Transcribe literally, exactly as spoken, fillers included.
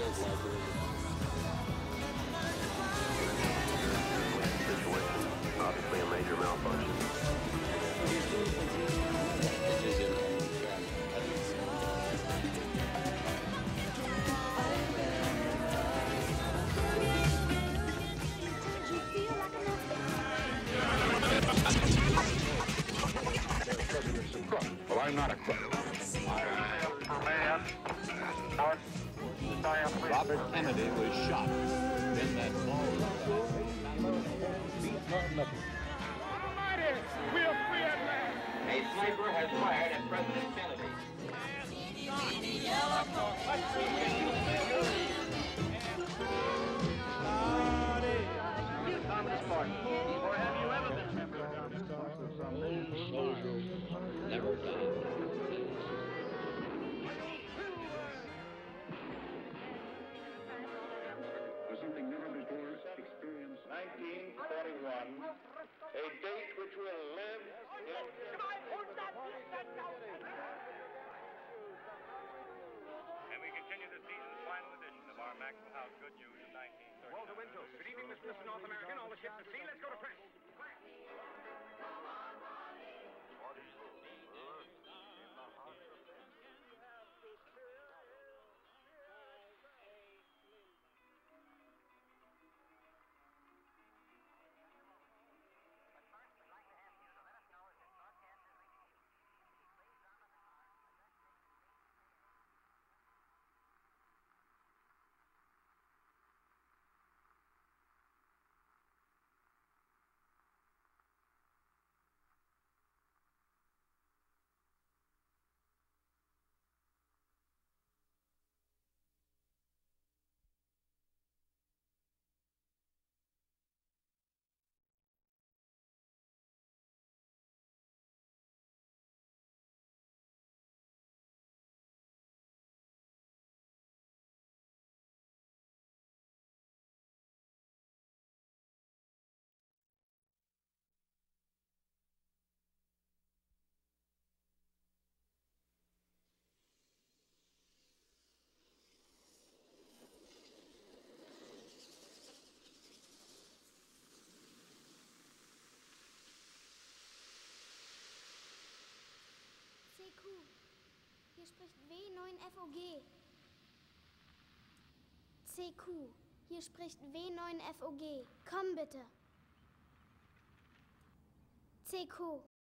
Obviously a major malfunction. Well, I'm not a crook. Robert Kennedy was shot in that ball. Almighty, we are free at last. A sniper has fired at President Kennedy. Thomas Martin, or have you ever been a member of Thomas Martin? Never found. nineteen forty-one, a date which will live in... And we continue the season's final edition of our Maxwell House Good News of nineteen thirty. Walter Winchell. Good evening, Mister Mister North American. All the ships at sea. Let's go to press. C Q, hier spricht W neun F O G. C Q, hier spricht W neun F O G. Komm bitte. C Q.